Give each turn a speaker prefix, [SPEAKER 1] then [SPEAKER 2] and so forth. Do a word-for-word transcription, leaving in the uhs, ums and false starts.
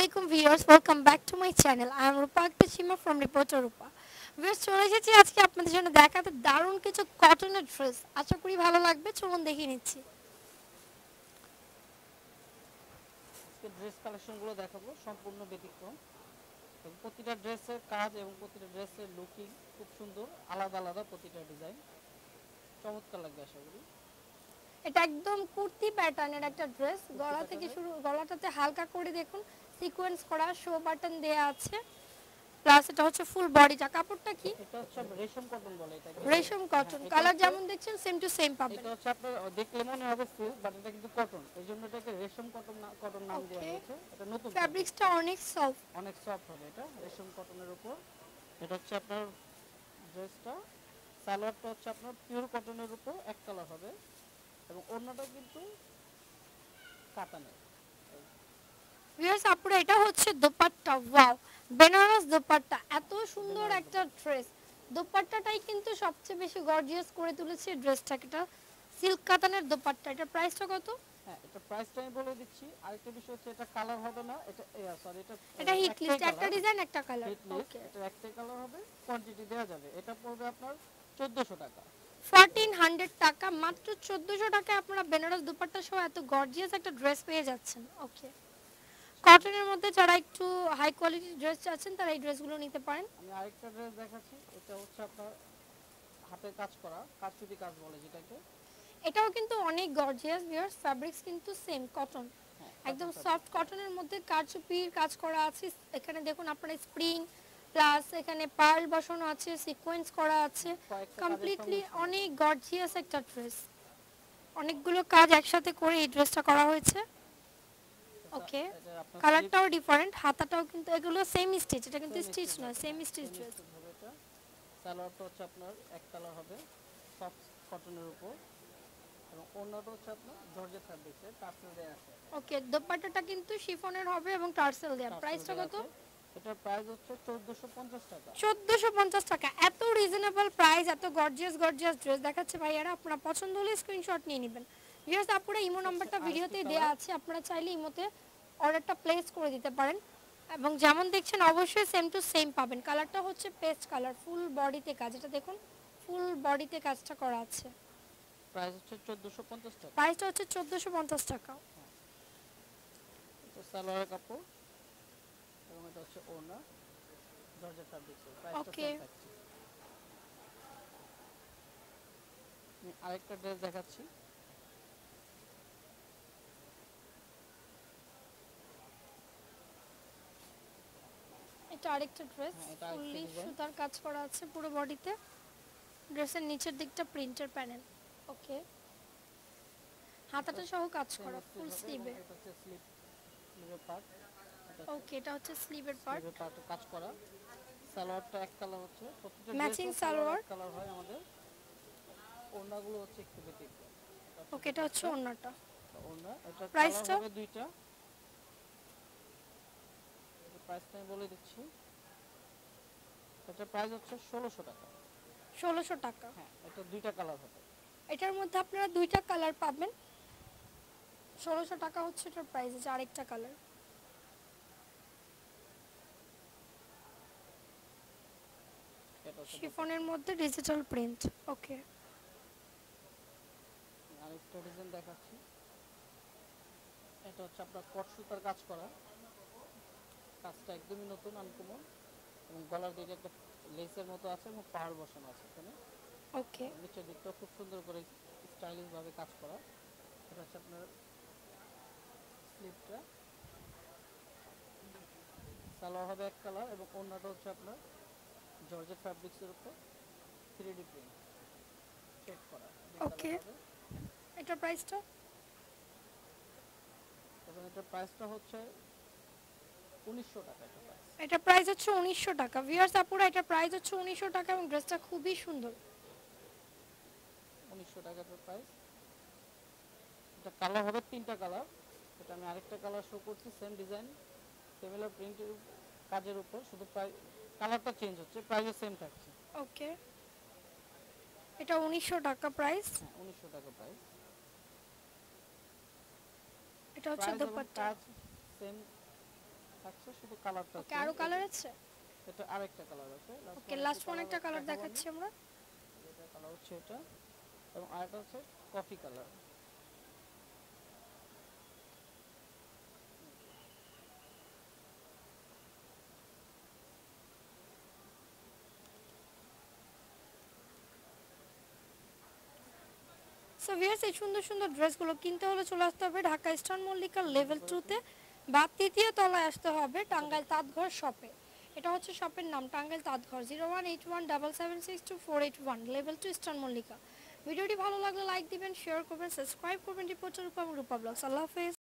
[SPEAKER 1] Assalamualaikum viewers, welcome back to my channel. I am Rupa Akhtar from Reporter Rupa. Viewers চলে এসেছি আজকে আপনাদের জন্য দেখাতে দারুণ কিছু কটনের ড্রেস। আশা করি ভালো লাগবে, চলুন দেখিয়ে নিচ্ছি।
[SPEAKER 2] আজকে ড্রেস কালেকশনগুলো দেখাবো সম্পূর্ণ ব্যতিক্রম। এবং প্রতিটা ড্রেসের কাজ এবং প্রতিটা ড্রেসের লুকিং খুব সুন্দর, আলাদা আলাদা প্রতিটা ডিজাইন চমৎকার লাগবে আশা করি।
[SPEAKER 1] এটা একদম কুর্তি প্যাটার্নের একটা ড্রেস, গলা থেকে শুরু, গলাটাতে হালকা করে দেখুন সিকোয়েন্স করা, শো বাটন দেয়া আছে, প্লাস এটা হচ্ছে ফুল বডিটা। কাপড়টা কি?
[SPEAKER 2] এটা হচ্ছে রেশম কটন বলে এটাকে।
[SPEAKER 1] রেশম কটন, কালার যেমন দেখছেন সেম টু সেম পাবেন।
[SPEAKER 2] এটা হচ্ছে আপনার দেখলে মনে হবে সিল্ক, বাট এটা কিন্তু কটন, এইজন্য এটাকে রেশম কটন কটন নাম দেওয়া হয়েছে। এটা নতুন
[SPEAKER 1] ফ্যাব্রিক্সটা অনেক সফট,
[SPEAKER 2] অনেক সফট হবে। এটা রেশম কটনের উপর। এটা হচ্ছে আপনার ড্রেসটা, সালোয়ারটা হচ্ছে আপনার পিওর কটনের উপর এক কালার হবে এবং ওড়নাটা কিন্তু কাতানের।
[SPEAKER 1] ভিউয়ার্স আপুরা এটা হচ্ছে দোপাট্টা। ওয়াও, বেনারস দোপাট্টা, এত সুন্দর একটা ড্রেস। দোপাট্টাটাই কিন্তু সবচেয়ে বেশি গর্জিয়াস করে তুলেছে ড্রেসটাকে। এটা সিল্ক কাতানের দোপাট্টা। এটা প্রাইসটা কত?
[SPEAKER 2] হ্যাঁ, এটা প্রাইসটা আমি বলে দিচ্ছি। আরেকটা বিষয় হচ্ছে এটা কালার হবে না, এটা সরি এটা
[SPEAKER 1] এটা হিট লিস্ট, একটা ডিজাইন একটা কালার।
[SPEAKER 2] ওকে, এটা একটাই কালার হবে, কোয়ান্টিটি দেওয়া যাবে। এটা পড়বে আপনার চৌদ্দশো টাকা।
[SPEAKER 1] চৌদ্দশো টাকা, মাত্র চৌদ্দশো টাকায় আপনারা বেনারস দোপাট্টা সহ এত গর্জিয়াস একটা ড্রেস পেয়ে যাচ্ছেন। ওকে, কটনের মধ্যে যারা একটু হাই কোয়ালিটির ড্রেস চাচ্ছেন তারা এই ড্রেসগুলো নিতে পারেন।
[SPEAKER 2] আমি আরেকটা ড্রেস দেখাচ্ছি। এটা হচ্ছে আপনার হাতে কাজ করা, কাজচুপি কাজ বলে যেটাকে।
[SPEAKER 1] এটাও কিন্তু অনেক গর্জিয়াস ভিউয়ার্স, ফ্যাব্রিক্স কিন্তু সেম কটন, একদম সফট কটনের মধ্যে কারচুপির কাজ করা আছে। এখানে দেখুন আপনারা স্প্রিং প্লাস এখানে পার্ল বসানো আছে, সিকোয়েন্স করা আছে, কমপ্লিটলি অনেক গর্জিয়াস একটা ড্রেস। অনেকগুলো কাজ একসাথে করে এই ড্রেসটা করা হয়েছে। ওকে, কালারটাও ডিফারেন্ট, হাতাটাও কিন্তু এগুলো সেম স্টিচ, এটা কিন্তু স্টিচ নয়, সেম স্টিচ ড্রেস।
[SPEAKER 2] সালোয়ারটা হচ্ছে আপনার এক কালার হবে সফট কটনের উপর এবং ওড়নাটা হচ্ছে আপনার জর্জেট ফ্যাব্রিক্সের, টার্সেল দেয়া আছে।
[SPEAKER 1] ওকে, দোপাট্টাটা কিন্তু শিফনের হবে এবং টার্সেল দেয়া। প্রাইসটা কত?
[SPEAKER 2] এটার প্রাইস হচ্ছে চৌদ্দশো পঞ্চাশ টাকা।
[SPEAKER 1] চৌদ্দশো পঞ্চাশ টাকা, এত রিজনেবল প্রাইস, এত গর্জিয়াস গর্জিয়াস ড্রেস দেখাচ্ছে ভাইয়ারা। আপনারা পছন্দ হলে স্ক্রিনশট নিয়ে নেবেন। ভিউয়ার্স আপুরা ইমো নাম্বারটা ভিডিওতেই দেয়া আছে, আপনারা চাইলে ইমোতে অর্ডারটা প্লেস করে দিতে পারেন। এবং যেমন দেখছেন অবশ্যই সেম টু সেম পাবেন। কালারটা হচ্ছে পেস্ট কালার, ফুল বডিতে কাজ, এটা দেখুন ফুল বডিতে কাজটা করা আছে।
[SPEAKER 2] প্রাইস হচ্ছে চৌদ্দশো পঞ্চাশ টাকা।
[SPEAKER 1] প্রাইসটা হচ্ছে চৌদ্দশো পঞ্চাশ টাকা।
[SPEAKER 2] এটা সালোয়ারের কাপড় এবং এটা হচ্ছে ওড়না জর্জেট ফ্যাব্রিক্সের। প্রাইসটা সেম থাকছে। আমি আরেকটা ড্রেস দেখাচ্ছি।
[SPEAKER 1] এটা আরেকটা ড্রেস, ফুললি সুতার কাজ করা আছে পুরো বডিতে। ড্রেসের নিচের দিকটা প্রিন্টের প্যানেল। ওকে, হাতাটা সহ কাজ করা ফুল স্লিভে।
[SPEAKER 2] এটা হচ্ছে স্লিভ স্লিভের পার্ট।
[SPEAKER 1] ওকে, এটা হচ্ছে স্লিভের পার্ট,
[SPEAKER 2] স্লিভের পার্টে কাজ করা। সালোয়ারটা এক কালার হচ্ছে, প্রত্যেকটা
[SPEAKER 1] ম্যাচিং সালোয়ার
[SPEAKER 2] কালার হয় আমাদের। ওড়নাগুলো হচ্ছে একটু ব্যতিক্রম।
[SPEAKER 1] ওকে, এটা হচ্ছে ওড়নাটা।
[SPEAKER 2] ওড়না এটা
[SPEAKER 1] প্রাইসটা
[SPEAKER 2] হবে দুইটা। এটা প্রাইসটা আমি বলে দিচ্ছি। এটা প্রাইস হচ্ছে ষোলোশো টাকা।
[SPEAKER 1] ষোলোশো টাকা।
[SPEAKER 2] হ্যাঁ, এটা দুইটা কালার হবে।
[SPEAKER 1] এটার মধ্যে আপনারা দুইটা কালার পাবেন। ষোলোশো টাকা হচ্ছে এটার প্রাইস। আছে আরেকটা কালার, শিফনের মধ্যে ডিজিটাল প্রিন্ট। ওকে,
[SPEAKER 2] আরেকটা ডিজাইন দেখাচ্ছি। এটা হচ্ছে আপনার কট সুতার কাজ করা, কাজটা একদমই নতুন, আনকমন এবং গলার দিকে একটা লেসের মতো আছে এবং পাহাড় বসানো আছে এখানে।
[SPEAKER 1] ওকে,
[SPEAKER 2] নিচের দিকটা খুব সুন্দর করে স্টাইলিশ ভাবে কাজ করা। এটা হচ্ছে আপনার স্লিভটা। সালোয়ার হবে এক কালার এবং ওড়নাটা হচ্ছে আপনার জর্জেট ফ্যাব্রিক্সের উপর থ্রি ডি প্রিন্ট চেক করা।
[SPEAKER 1] ওকে, এটা প্রাইসটা
[SPEAKER 2] এবং এটার প্রাইসটা হচ্ছে উনিশশো টাকা। এটা প্রাইস
[SPEAKER 1] এটা প্রাইস হচ্ছে উনিশশো টাকা। ভিউয়ার্স আপুরা এটা প্রাইস হচ্ছে উনিশশো টাকা এবং ড্রেসটা খুবই সুন্দর।
[SPEAKER 2] উনিশশো টাকা এটার প্রাইস। এটা কালার হবে তিনটা কালার। এটা আমি আরেকটা কালার শো করছি, সেম ডিজাইন সিমিলার প্রিন্টের কাজের উপর, শুধু প্রাইস কালারটা চেঞ্জ হচ্ছে, প্রাইসও সেম থাকছে।
[SPEAKER 1] ওকে, এটা উনিশশো টাকা প্রাইস।
[SPEAKER 2] হ্যাঁ, উনিশশো টাকা প্রাইস।
[SPEAKER 1] এটা হচ্ছে দোপাট্টা,
[SPEAKER 2] কাজ সেম থাকছে, শুধু কালারটা
[SPEAKER 1] ওকে আরো কালার আছে?
[SPEAKER 2] এটা আরেকটা কালার আছে।
[SPEAKER 1] ওকে লাস্ট ওয়ান একটা কালার দেখাচ্ছি আমরা।
[SPEAKER 2] এটা কালার হচ্ছে এটা, এবং আরেকটা হচ্ছে কফি কালার।
[SPEAKER 1] সো ভিউয়ার্স এই সুন্দর সুন্দর ড্রেসগুলো কিনতে হলে চলে আসতে হবে ঢাকা ইস্টার্ন মল্লিকা লেভেল টুতে বা তৃতীয় তলায় আসতে হবে টাঙ্গাইল তাঁতঘর শপে। এটা হচ্ছে শপের নাম Tangail Tantghar. Zero one eight one double seven six two four eight one level two eastern Mallika. ভিডিওটি ভালো লাগলে লাইক দিবেন, শেয়ার করবেন, সাবস্ক্রাইব করবেন রিপোর্টার রূপা এবং রূপা ব্লগস। আল্লাহ হাফেজ।